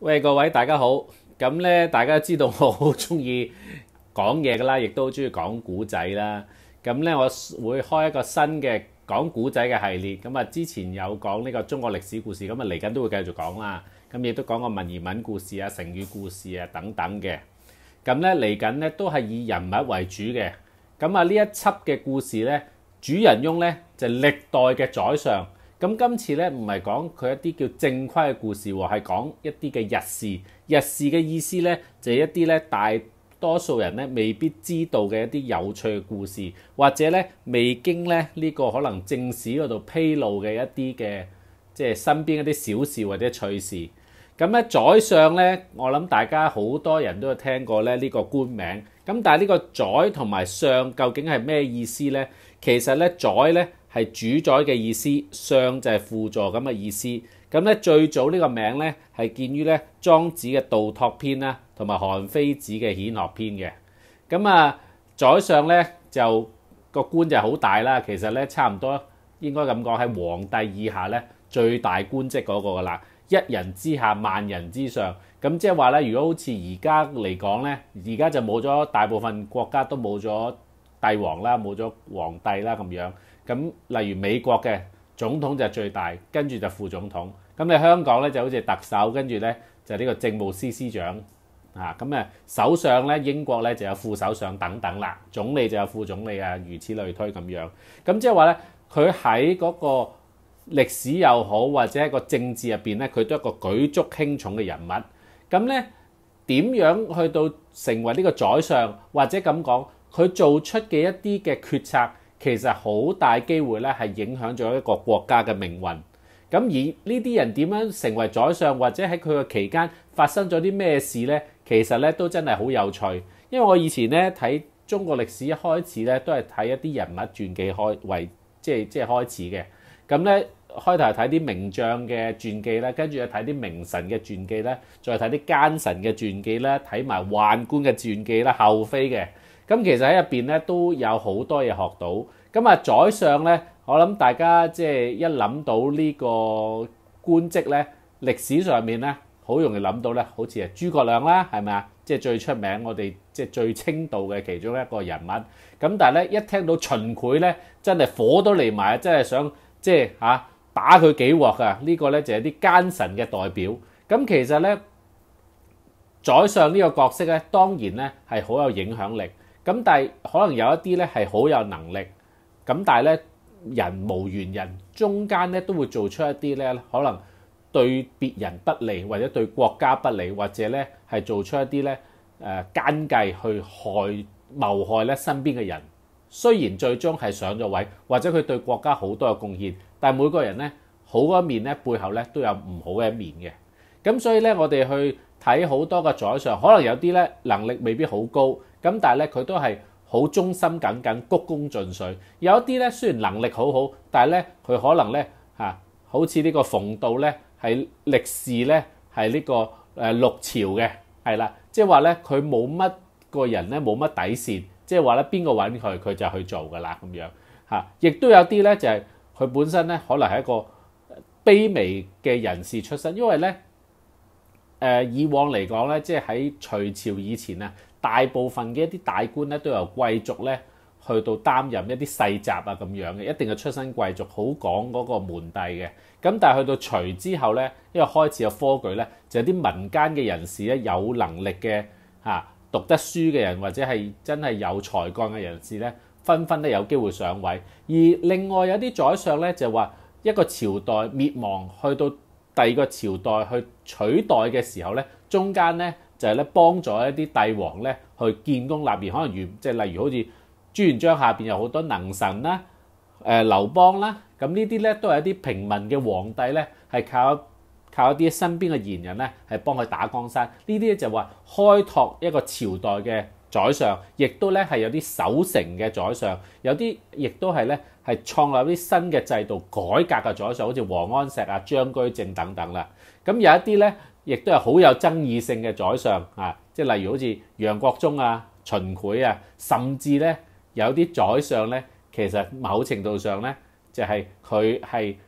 喂，各位大家好。咁咧，大家知道我好中意講嘢噶啦，亦都好中意講古仔啦。咁咧，我會開一個新嘅講古仔嘅系列。咁啊，之前有講呢個中國歷史故事，咁啊嚟緊都會繼續講啦。咁亦都講過文言文故事啊、成語故事啊等等嘅。咁咧嚟緊咧都係以人物為主嘅。咁啊呢一輯嘅故事咧，主人翁咧就係歷代嘅宰相。咁今次咧唔係講佢一啲叫正規嘅故事喎，係講一啲嘅軼事。軼事嘅意思咧就係一啲咧大多數人咧未必知道嘅一啲有趣嘅故事，或者咧未經咧呢個可能正史嗰度披露嘅一啲嘅即係身邊一啲小事或者趣事。咁咧宰相咧，我諗大家好多人都有聽過咧呢個官名。咁但係呢個宰同埋相究竟係咩意思咧？其實咧宰咧係主宰嘅意思，相就係輔助咁嘅意思。咁咧最早呢個名咧係見於咧莊子嘅《道託篇》啦，同埋韓非子嘅《顯學篇》嘅。咁啊，宰相咧就個官就好大啦。其實咧差唔多應該咁講，喺皇帝以下咧最大官職嗰個噶啦。一人之下，萬人之上。咁即係話咧，如果好似而家嚟講咧，而家就冇咗大部分國家都冇咗帝王啦，冇咗皇帝啦咁樣。咁例如美國嘅總統就最大，跟住就副總統。咁你香港咧就好似特首，跟住咧就呢個政務司司長啊。咁啊首相咧，英國咧就有副首相等等啦，總理就有副總理啊，如此類推咁樣。咁即係話咧，佢喺嗰個歷史又好，或者喺個政治入邊咧，佢都係一個舉足輕重嘅人物。咁咧點樣去到成為呢個宰相，或者咁講，佢做出嘅一啲嘅決策，其實好大機會咧係影響咗一個國家嘅命運。咁而呢啲人點樣成為宰相，或者喺佢嘅期間發生咗啲咩事咧？其實咧都真係好有趣。因為我以前咧睇中國歷史一開始咧都係睇一啲人物傳記即係開始嘅。咁咧開頭係睇啲名將嘅傳記啦，跟住又睇啲名臣嘅傳記啦，再睇啲奸臣嘅傳記啦，睇埋宦官嘅傳記啦，後妃嘅。咁其實喺入邊咧都有好多嘢學到。咁啊宰相咧，我諗大家即係一諗到呢個官職咧，歷史上面咧好容易諗到咧，好似係諸葛亮啦，係咪啊？即係最出名，我哋即係最稱道嘅其中一個人物。咁但係咧一聽到秦檜咧，真係火都嚟埋，真係想即係打佢幾鑊啊！呢個咧就係啲奸臣嘅代表。咁其實咧宰相呢個角色咧，當然咧係好有影響力。咁但係可能有一啲咧係好有能力。咁但係咧人無完人，中間咧都會做出一啲咧可能對別人不利，或者對國家不利，或者咧係做出一啲咧奸計去謀害咧身邊嘅人。雖然最終係上咗位，或者佢對國家好多嘅貢獻，但係每個人咧好嗰一面咧背後咧都有唔好嘅一面嘅。咁所以咧我哋去睇好多個宰相，可能有啲咧能力未必好高，咁但係咧佢都係好忠心耿耿、鞠躬盡瘁。有一啲咧雖然能力好好，但係咧佢可能咧好似呢個馮道咧係歷仕咧係呢個六朝嘅，係啦，即係話咧佢冇乜個人咧冇乜底線。即係話咧，邊個揾佢，佢就去做噶啦咁樣嚇。亦都有啲咧，就係佢本身咧，可能係一個卑微嘅人士出身。因為咧，以往嚟講咧，即係喺隋朝以前啊，大部分嘅一啲大官咧，都由貴族咧去到擔任一啲世襲啊咁樣嘅，一定係出身貴族，好講嗰個門第嘅。咁但係去到隋之後咧，因為開始有科舉咧，就有啲民間嘅人士咧，有能力嘅讀得書嘅人，或者係真係有才幹嘅人士咧，紛紛都有機會上位。而另外有啲宰相咧，就話一個朝代滅亡，去到第二個朝代去取代嘅時候咧，中間咧就係咧幫助一啲帝王咧去建功立業，可能即係例如好似朱元璋下邊有好多能臣啦、劉邦啦，咁呢啲咧都係一啲平民嘅皇帝咧，係靠一啲身邊嘅賢人咧，係幫佢打江山。呢啲咧就話開拓一個朝代嘅宰相，亦都咧係有啲守成嘅宰相，有啲亦都係咧係創立啲新嘅制度改革嘅宰相，好似王安石啊、張居正等等啦。咁有一啲咧，亦都係好有爭議性嘅宰相啊，即係例如好似楊國忠啊、秦檜啊，甚至咧有啲宰相咧，其實某程度上咧就係佢係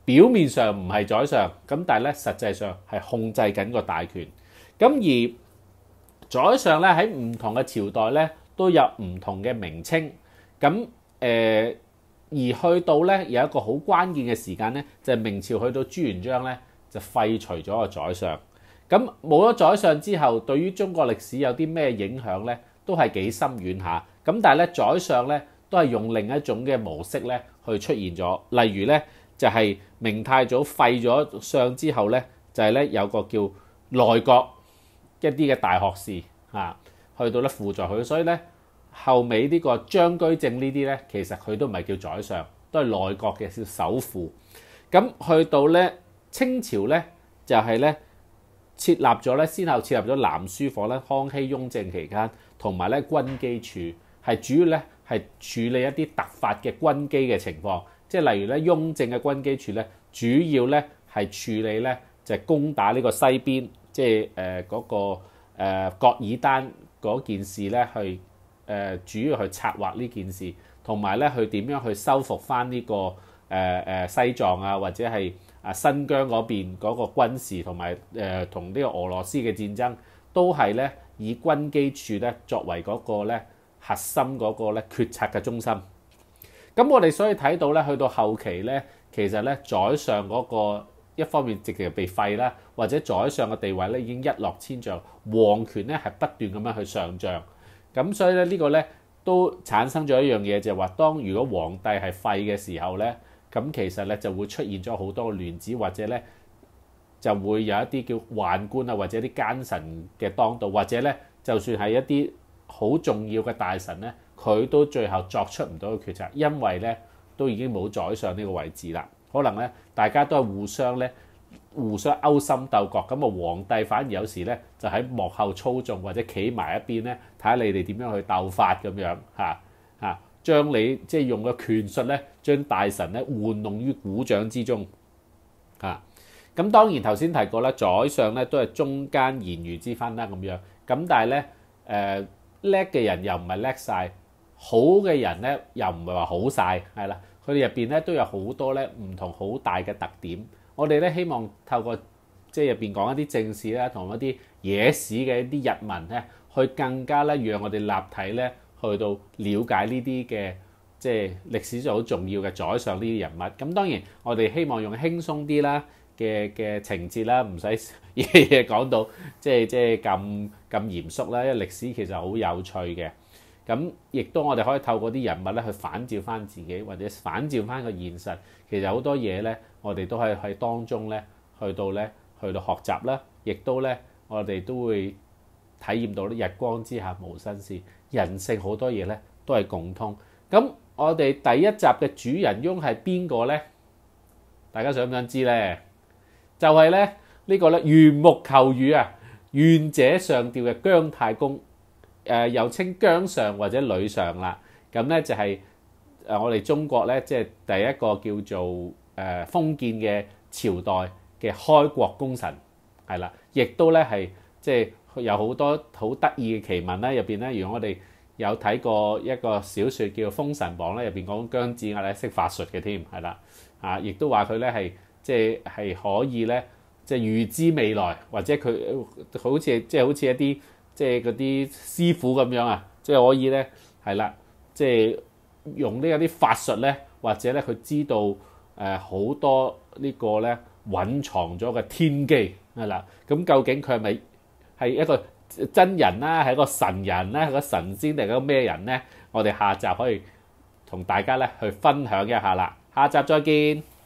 表面上唔係宰相，咁但係咧實際上係控制緊個大權。咁而宰相咧喺唔同嘅朝代咧都有唔同嘅名稱。咁而去到咧有一個好關鍵嘅時間咧，就係明朝去到朱元璋咧就廢除咗個宰相。咁冇咗宰相之後，對於中國歷史有啲咩影響咧，都係幾深遠下。咁但係咧宰相咧都係用另一種嘅模式咧去出現咗。例如咧就係明太祖廢咗相之後咧，就係咧有個叫內閣一啲嘅大學士去到咧輔助佢，所以咧後尾呢個張居正呢啲咧，其實佢都唔係叫宰相，都係內閣嘅叫首輔。咁去到咧清朝咧就係咧設立咗咧，先後設立咗南書房咧，康熙、雍正期間，同埋咧軍機處，係主要咧係處理一啲突發嘅軍機嘅情況，即係例如咧雍正嘅軍機處咧，主要咧係處理咧就係攻打呢個西邊，即係嗰個噶爾丹嗰件事咧，去主要去策劃呢件事，同埋咧去點樣去收復翻呢個西藏啊，或者係新疆嗰邊嗰個軍事，同埋同呢個俄羅斯嘅戰爭，都係咧以軍機處咧作為嗰個咧核心嗰個咧決策嘅中心。咁我哋所以睇到咧，去到後期咧，其實咧宰相嗰個一方面直情被廢啦，或者宰相嘅地位咧已經一落千丈，皇權咧係不斷咁樣去上漲。咁所以咧呢個咧都產生咗一樣嘢，就係話當如果皇帝係廢嘅時候咧，咁其實咧就會出現咗好多亂子，或者咧就會有一啲叫宦官啊，或者啲奸臣嘅當道，或者咧就算係一啲好重要嘅大臣咧，佢都最後作出唔到嘅決策，因為咧都已經冇宰相呢個位置啦。可能咧大家都係互相勾心鬥角，咁啊皇帝反而有時咧就喺幕後操縱，或者企埋一邊咧睇下你哋點樣去鬥法咁樣將你即係用個權術咧，將大臣咧玩弄於股掌之中咁當然頭先提過啦，宰相咧都係中間賢愚之分啦咁樣。咁但係咧叻嘅人又唔係叻晒，好嘅人咧又唔係話好晒，係啦。佢哋入邊咧都有好多咧唔同好大嘅特點。我哋咧希望透過即係入邊講一啲正史啦，同一啲野史嘅一啲日文咧，去更加咧讓我哋立體咧去到了解呢啲嘅即係歷史上好重要嘅宰相呢啲人物。咁當然我哋希望用輕鬆啲啦嘅情節啦，唔使嘢講到即係咁嚴肅啦，因為歷史其實好有趣嘅。咁亦都我哋可以透過啲人物咧去反照翻自己，或者反照翻個現實。其實好多嘢咧，我哋都係喺當中咧去到學習啦，亦都咧我哋都會體驗到日光之下無新事，人性好多嘢咧都係共通。咁我哋第一集嘅主人翁係邊個咧？大家想唔想知咧？就係咧呢個咧緣木求魚啊，願者上吊嘅姜太公。又稱姜尚或者呂尚啦，咁咧就係我哋中國咧即係第一個叫做封建嘅朝代嘅開國功臣，係啦，亦都咧係即係有好多好得意嘅奇聞啦。入邊咧，如果我哋有睇過一個小説叫《封神榜》咧，入邊講姜子牙咧識法術嘅添，係啦亦都話佢咧係即係可以咧即係預知未來，或者佢好似一啲。即係嗰啲師傅咁樣啊，即係可以咧，係啦，即係用呢一啲法術咧，或者咧佢知道好多呢個咧隱藏咗嘅天機係啦。咁究竟佢係咪係一個真人啦，係一個神人咧，係個神仙定係個咩人咧？我哋下集可以同大家咧去分享一下啦。下集再見。